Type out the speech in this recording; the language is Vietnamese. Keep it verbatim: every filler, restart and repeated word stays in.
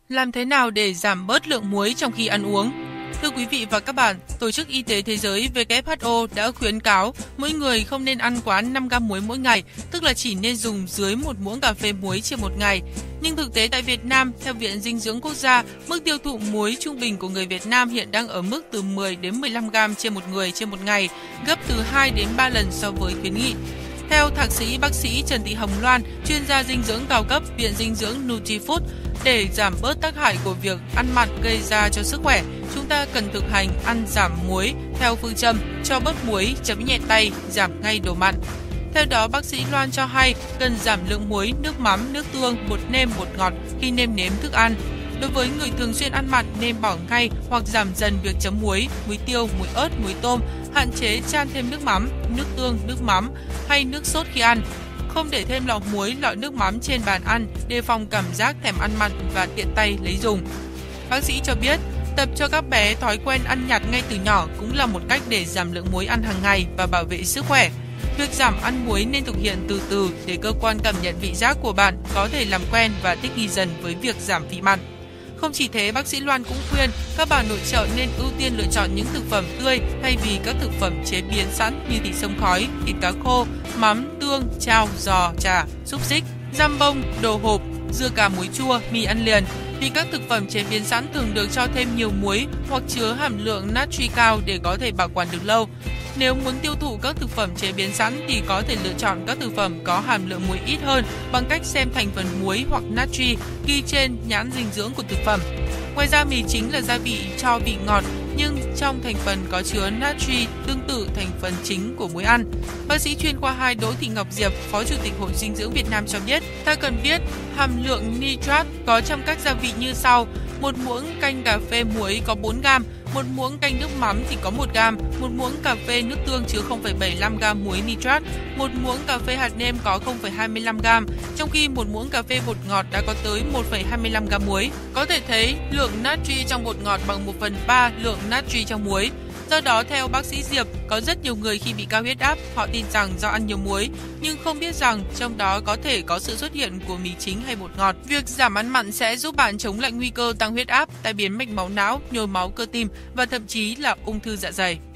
Làm thế nào để giảm bớt lượng muối trong khi ăn uống? Thưa quý vị và các bạn, Tổ chức Y tế Thế giới W H O đã khuyến cáo mỗi người không nên ăn quá năm gam muối mỗi ngày, tức là chỉ nên dùng dưới một muỗng cà phê muối trên một ngày. Nhưng thực tế tại Việt Nam, theo Viện Dinh dưỡng Quốc gia, mức tiêu thụ muối trung bình của người Việt Nam hiện đang ở mức từ mười đến mười lăm gam trên một người trên một ngày, gấp từ hai đến ba lần so với khuyến nghị. Theo Thạc sĩ bác sĩ Trần Thị Hồng Loan, chuyên gia dinh dưỡng cao cấp Viện Dinh dưỡng Nutrifood, để giảm bớt tác hại của việc ăn mặn gây ra cho sức khỏe, chúng ta cần thực hành ăn giảm muối theo phương châm cho bớt muối, chấm nhẹ tay, giảm ngay đồ mặn. Theo đó, bác sĩ Loan cho hay cần giảm lượng muối, nước mắm, nước tương, bột nêm, bột ngọt khi nêm nếm thức ăn. Đối với người thường xuyên ăn mặn nên bỏ ngay hoặc giảm dần việc chấm muối, muối tiêu, muối ớt, muối tôm, hạn chế chan thêm nước mắm, nước tương, nước mắm hay nước sốt khi ăn. Không để thêm lọ muối, lọ nước mắm trên bàn ăn, đề phòng cảm giác thèm ăn mặn và tiện tay lấy dùng. Bác sĩ cho biết, tập cho các bé thói quen ăn nhạt ngay từ nhỏ cũng là một cách để giảm lượng muối ăn hàng ngày và bảo vệ sức khỏe. Việc giảm ăn muối nên thực hiện từ từ để cơ quan cảm nhận vị giác của bạn có thể làm quen và thích nghi dần với việc giảm vị mặn. Không chỉ thế, bác sĩ Loan cũng khuyên các bà nội trợ nên ưu tiên lựa chọn những thực phẩm tươi thay vì các thực phẩm chế biến sẵn như thịt xông khói, thịt cá khô, mắm, tương, chao, giò, chả, xúc xích, giam bông, đồ hộp, dưa cà muối chua, mì ăn liền. Vì các thực phẩm chế biến sẵn thường được cho thêm nhiều muối hoặc chứa hàm lượng natri cao để có thể bảo quản được lâu. Nếu muốn tiêu thụ các thực phẩm chế biến sẵn thì có thể lựa chọn các thực phẩm có hàm lượng muối ít hơn bằng cách xem thành phần muối hoặc natri ghi trên nhãn dinh dưỡng của thực phẩm. Ngoài ra, mì chính là gia vị cho vị ngọt, nhưng trong thành phần có chứa natri tương tự thành phần chính của muối ăn. Bác sĩ chuyên khoa hai Đỗ Thị Ngọc Diệp, Phó Chủ tịch Hội Dinh dưỡng Việt Nam cho biết, ta cần biết hàm lượng nitrat có trong các gia vị như sau: một muỗng canh cà phê muối có bốn gam, một muỗng canh nước mắm thì có một gam, một muỗng cà phê nước tương chứa không phẩy bảy mươi lăm gam muối nitrat, một muỗng cà phê hạt nêm có không phẩy hai mươi lăm gam, trong khi một muỗng cà phê bột ngọt đã có tới một phẩy hai mươi lăm gam muối. Có thể thấy lượng natri trong bột ngọt bằng một phần ba lượng natri trong muối. Do đó, theo bác sĩ Diệp, có rất nhiều người khi bị cao huyết áp, họ tin rằng do ăn nhiều muối, nhưng không biết rằng trong đó có thể có sự xuất hiện của mì chính hay bột ngọt. Việc giảm ăn mặn sẽ giúp bạn chống lại nguy cơ tăng huyết áp, tai biến mạch máu não, nhồi máu cơ tim và thậm chí là ung thư dạ dày.